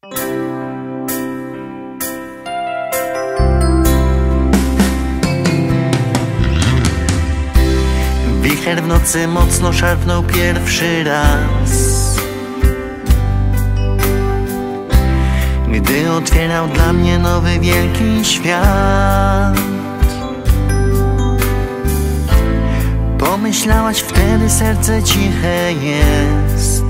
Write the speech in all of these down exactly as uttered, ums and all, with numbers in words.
Wicher w nocy mocno szarpnął pierwszy raz, gdy otwierał dla mnie nowy wielki świat. Pomyślałaś wtedy, serce ciche jest.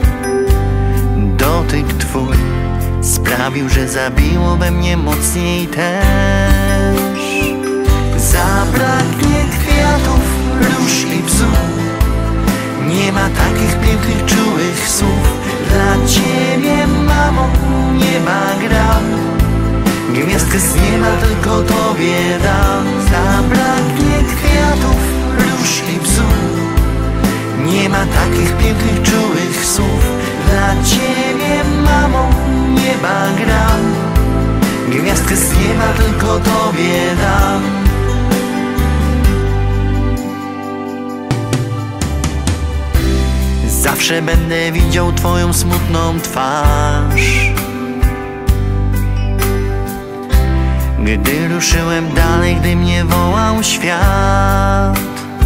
Dotyk twój sprawił, że zabiło we mnie mocniej też. Zabraknie kwiatów, róż i bzów, nie ma takich pięknych, czułych słów. Dla ciebie, mamo, nieba gram, gwiazdkę z nieba tylko tobie dam. Zabraknie kwiatów, róż i bzów, nie ma takich pięknych, czułych słów. Dla ciebie, mamo, nieba gram, gwiazdkę z nieba tylko tobie dam. Zawsze będę widział twoją smutną twarz, gdy ruszyłem dalej, gdy mnie wołał świat.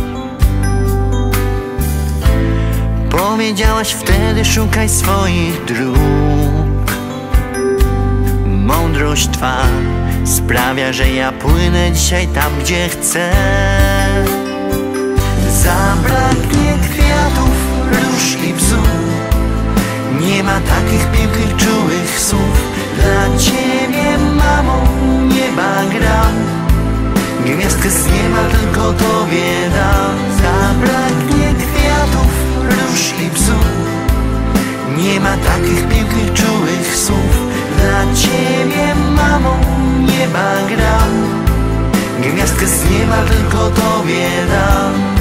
Powiedziałaś wtedy, szukaj swoich dróg. Mądrość twa sprawia, że ja płynę dzisiaj tam, gdzie chcę. Zabraknie kwiatów, róż i bzów, nie ma takich pięknych, czułych słów. Dla ciebie, mamo, nieba gram, gwiazdkę z nieba tylko tobie dam. Zabraknie kwiatów, róż i bzów, nie ma takich pięknych, czułych słów. Dla ciebie, mamo, nieba gram, gwiazdkę z nieba tylko tobie dam.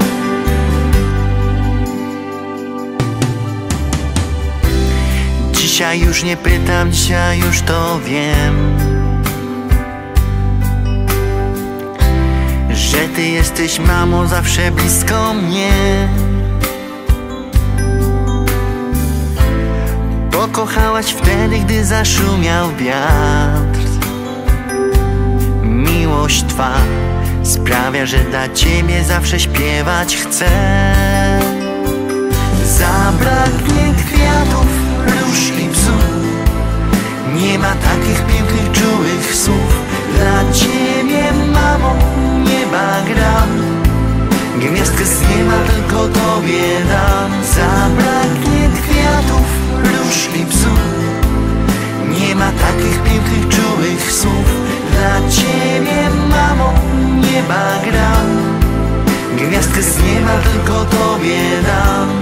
Dzisiaj już nie pytam, dzisiaj już to wiem, że ty jesteś, mamo, zawsze blisko mnie. Pokochałaś wtedy, gdy zaszumiał wiatr. Miłość twa sprawia, że dla ciebie zawsze śpiewać chcę. Zabraknie kwiatów, róż i bzów, nie ma takich pięknych, czułych słów. Dla ciebie, mamo, nieba gram, gwiazdkę z nieba tylko tobie dam. Zabraknie kwiatów, róż i bzów, nie ma takich pięknych, czułych słów. Dla ciebie, mamo, nieba gram, gwiazdkę z nieba tylko tobie dam.